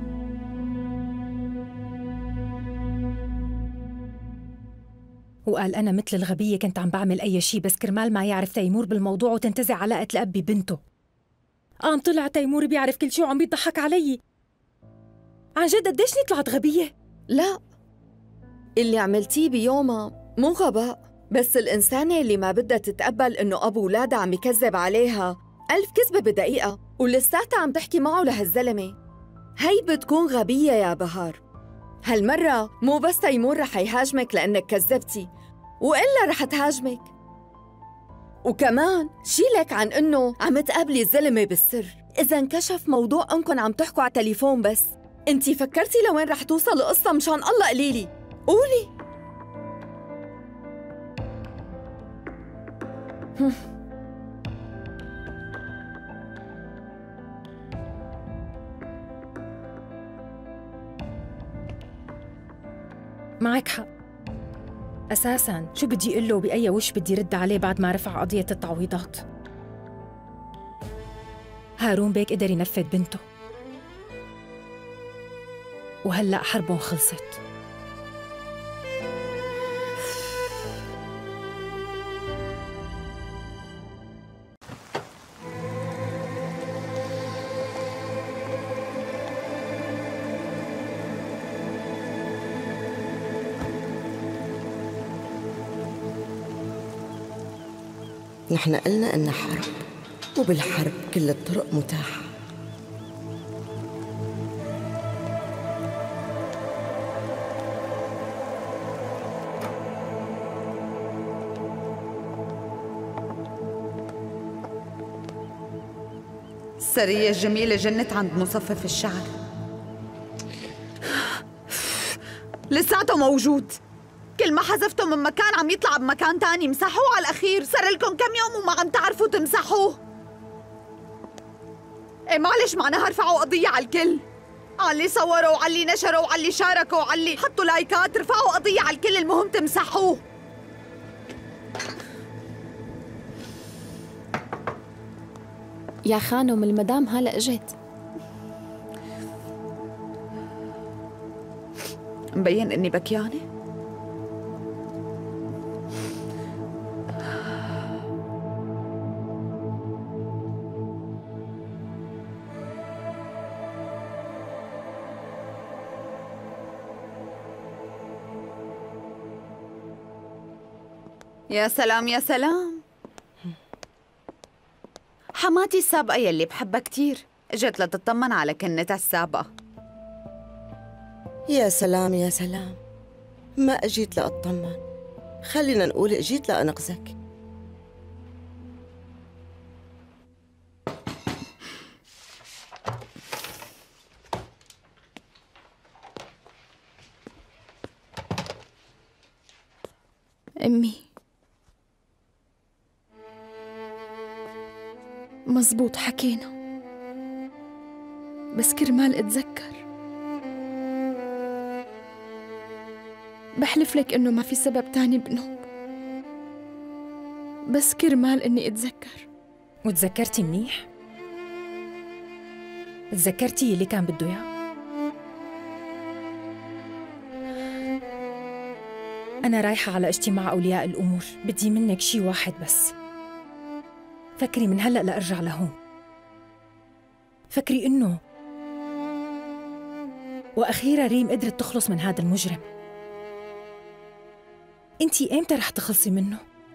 وقال أنا مثل الغبية كنت عم بعمل أي شي بس كرمال ما يعرف تيمور بالموضوع وتنتزع علاقة الأب ببنته. قام طلع تيمور بيعرف كل شي وعم بيضحك علي. عن جد قديشني طلعت غبية؟ لا، اللي عملتيه بيومها مو غباء، بس الإنسانة اللي ما بدها تتقبل إنه أبو ولادها عم يكذب عليها ألف كذبة بدقيقة ولساتها عم تحكي معه لهالزلمة، هي بتكون غبية يا بهار. هالمرة مو بس تيمور رح يهاجمك لأنك كذبتي، وإلا رح تهاجمك، وكمان شيلك عن إنه عم تقابلي الزلمة بالسر. إذا انكشف موضوع أنكم عم تحكوا على تليفون بس، انتي فكرتي لوين رح توصل القصة؟ مشان الله قليلي قولي. معك حق. أساساً شو بدي أقول له وبأي وش بدي رد عليه بعد ما رفع قضية التعويضات؟ هارون بيك قدر ينفذ بنته، وهلأ حربهم خلصت. نحن قلنا إنها حرب، وبالحرب كل الطرق متاحة. السرية الجميلة جنت عند مصفف الشعر، لساته موجود. كل ما حذفته من مكان عم يطلع بمكان تاني. مسحوه على الأخير، صار لكم كم يوم وما عم تعرفوا تمسحوه. إيه معلش، معناها ارفعوا قضية على الكل، على اللي صوروا وعلى اللي نشروا وعلى اللي شاركوا وعلى اللي حطوا لايكات. ارفعوا قضية على الكل، المهم تمسحوه. يا خانم المدام هلأ اجت. مبين إني بكيانة. يا سلام يا سلام، حماتي السابقة يلي بحبها كتير اجت لتطمن على كنتها السابقة. يا سلام يا سلام، ما أجيت لأطمن، خلينا نقول أجيت لأنقذك. أمي مزبوط حكينا، بس كرمال اتذكر بحلف لك إنه ما في سبب تاني بنوب، بس كرمال إني اتذكر. وتذكرتي منيح؟ تذكرتي اللي كان بده اياه؟ أنا رايحة على اجتماع أولياء الأمور، بدي منك شي واحد بس. فكري من هلأ لأرجع لهون، فكري إنه وأخيرا ريم قدرت تخلص من هذا المجرم. أنتي إمتى رح تخلصي منه؟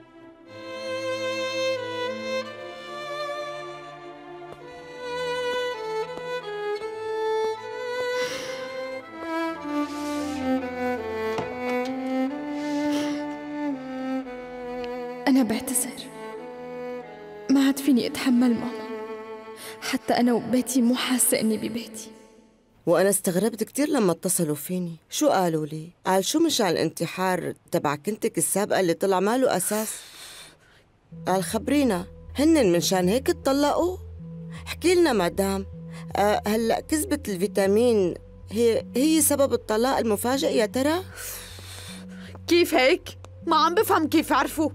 أنا بعتذر، ما عاد فيني أتحمل ماما، حتى أنا وبيتي مو حاسة إني ببيتي. وأنا استغربت كتير لما اتصلوا فيني. شو قالوا لي؟ قال شو مشان الانتحار تبع كنتك السابقة اللي طلع ماله أساس؟ قال خبرينا، هن منشان هيك اتطلقوا؟ احكي لنا مدام. أه هلأ كذبة الفيتامين هي هي سبب الطلاق المفاجئ يا ترى؟ كيف هيك؟ ما عم بفهم كيف عرفوا.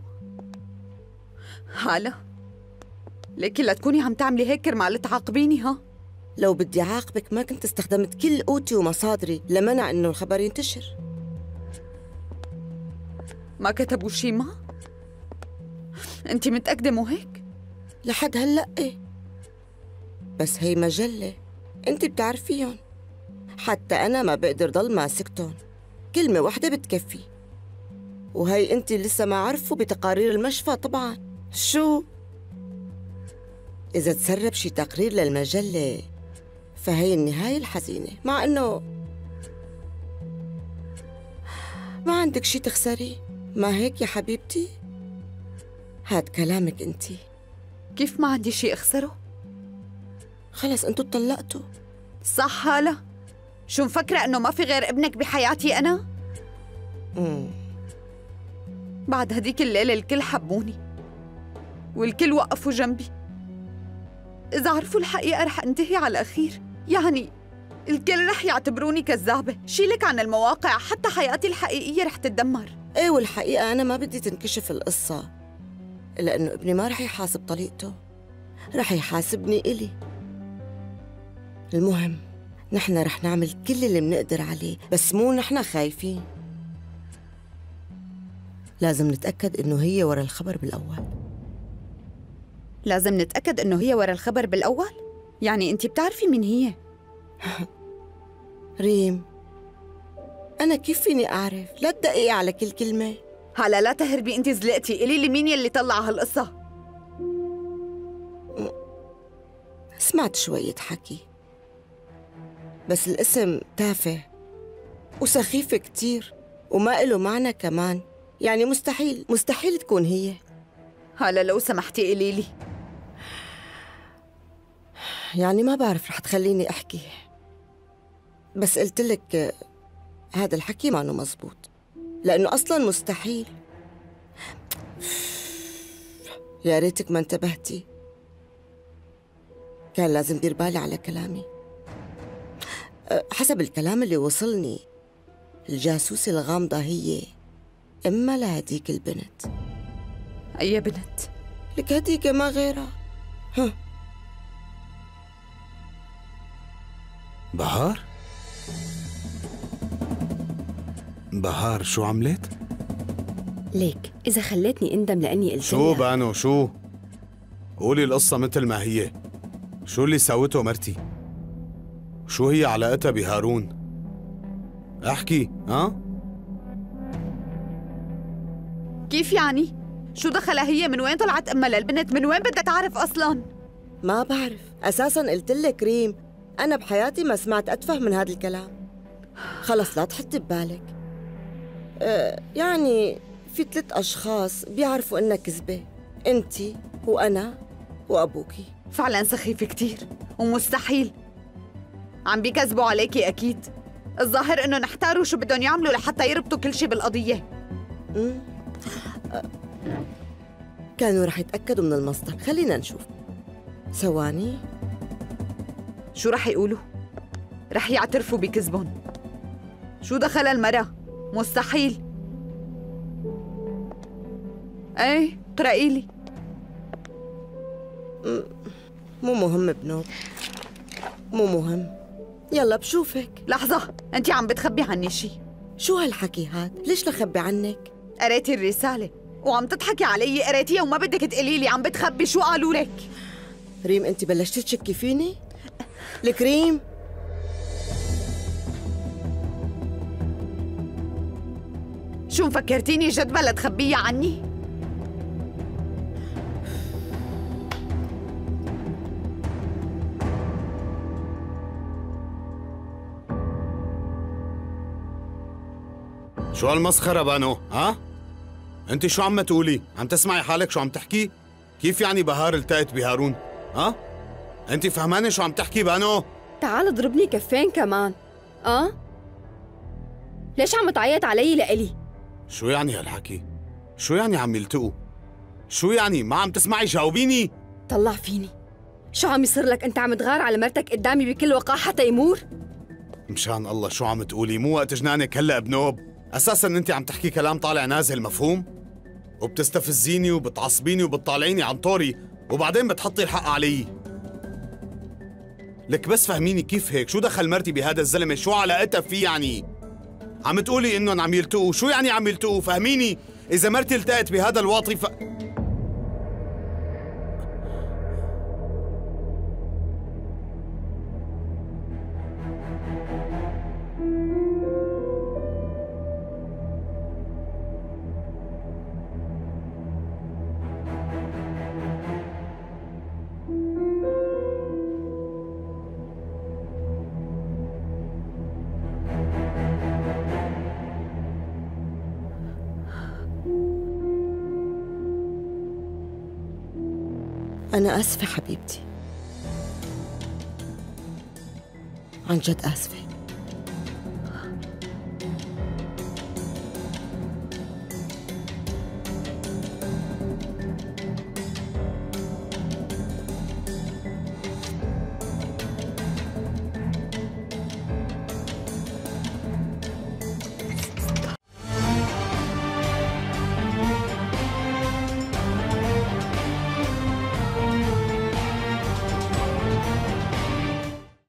هلا ليكي لا تكوني عم تعملي هيك كرمال تعاقبيني. ها لو بدي عاقبك ما كنت استخدمت كل قوتي ومصادري لمنع انه الخبر ينتشر. ما كتبوا شي؟ ما انت متأكدة مو هيك؟ لحد هلأ ايه، بس هي مجلة انت بتعرفيهم، حتى انا ما بقدر ضل ماسكتهم، كلمة واحدة بتكفي. وهي انت لسه ما عرفوا بتقارير المشفى طبعا. شو إذا تسرب شي تقرير للمجلة فهي النهاية الحزينة، مع إنه ما عندك شي تخسري، ما هيك يا حبيبتي؟ هاد كلامك انتي. كيف ما عندي شي أخسره؟ خلص انتو اتطلقتوا. صح هلا؟ شو مفكرة إنه ما في غير ابنك بحياتي أنا؟ مم. بعد هديك الليلة الكل حبوني والكل وقفوا جنبي. إذا عرفوا الحقيقة رح انتهي على الأخير، يعني الكل رح يعتبروني كذابة. شيلك عن المواقع، حتى حياتي الحقيقية رح تتدمر. ايه والحقيقة أنا ما بدي تنكشف القصة، لأنه ابني ما رح يحاسب طليقته، رح يحاسبني إلي. المهم نحن رح نعمل كل اللي بنقدر عليه، بس مو نحن خايفين. لازم نتأكد إنه هي ورا الخبر بالأول. لازم نتأكد إنه هي ورا الخبر بالأول؟ يعني أنت بتعرفي مين هي؟ ريم، أنا كيف فيني أعرف؟ لا تدققي على كل كلمة. هلا لا تهربي، أنت زلقتي. قولي لي مين يلي طلع هالقصة؟ سمعت شوية حكي، بس الاسم تافه وسخيف كتير وما إله معنى كمان، يعني مستحيل مستحيل تكون هي. هلا لو سمحتي قولي لي. يعني ما بعرف رح تخليني أحكي، بس قلت لك هذا الحكي ما إنه مزبوط، لأنه أصلاً مستحيل. يا ريتك ما انتبهتي، كان لازم دير بالي على كلامي. حسب الكلام اللي وصلني، الجاسوسة الغامضة هي إما لهديك البنت. أي بنت؟ لك هديك ما غيرها. ها بهار؟ بهار شو عملت؟ ليك إذا خليتني أندم لأني قلت شو بانو شو؟ قولي القصة مثل ما هي. شو اللي سوته مرتي؟ شو هي علاقتها بهارون؟ احكي. ها؟ كيف يعني؟ شو دخلها هي؟ من وين طلعت أمها للبنت؟ من وين بدها تعرف أصلاً؟ ما بعرف أساساً. قلت لك ريم، أنا بحياتي ما سمعت أتفه من هذا الكلام. خلص لا تحطي ببالك. أه يعني في ثلاث أشخاص بيعرفوا إنها كذبة، أنتي وأنا وأبوكي. فعلاً سخيف كتير ومستحيل. عم بيكذبوا عليكي أكيد. الظاهر إنه نحتاروا شو بدهم يعملوا لحتى يربطوا كل شي بالقضية. أه كانوا رح يتأكدوا من المصدر. خلينا نشوف. ثواني، شو رح يقولوا؟ رح يعترفوا بكذبهم. شو دخل المرأة؟ مستحيل. ايه اقرأي لي. مو مهم بنوب، مو مهم. يلا بشوفك. لحظة، انت عم بتخبي عني شي. شو هالحكي هاد؟ ليش لخبي عنك؟ قريتي الرسالة وعم تضحكي علي، قريتيها وما بدك تقولي لي عم بتخبي. شو قالوا لك؟ ريم انت بلشتي تشكي فيني؟ لك ريم، شو مفكرتيني جدبة لتخبيها عني؟ شو هالمسخرة بانو؟ ها؟ انت شو عم تقولي؟ عم تسمعي حالك شو عم تحكي؟ كيف يعني بهار التقت بهارون؟ ها؟ انت فهمانة شو عم تحكي بانو؟ تعال اضربني كفين كمان. اه؟ ليش عم تعيط علي لإلي؟ شو يعني هالحكي؟ شو يعني عم يلتقوا؟ شو يعني ما عم تسمعي؟ جاوبيني. طلع فيني، شو عم يصير لك؟ انت عم تغار على مرتك قدامي بكل وقاحة تيمور؟ مشان الله شو عم تقولي؟ مو وقت جنانك هلا بنوب. اساسا انت عم تحكي كلام طالع نازل مفهوم؟ وبتستفزيني وبتعصبيني وبتطالعيني عن طوري وبعدين بتحطي الحق علي. لك بس فهميني كيف هيك؟ شو دخل مرتي بهذا الزلمه؟ شو علاقتها فيه يعني؟ عم تقولي انهم عم يلتقوا، شو يعني عم يلتقوا؟ فهميني، اذا مرتي التقت بهذا الواطي ف... أنا آسفة حبيبتي، عن جد آسفة.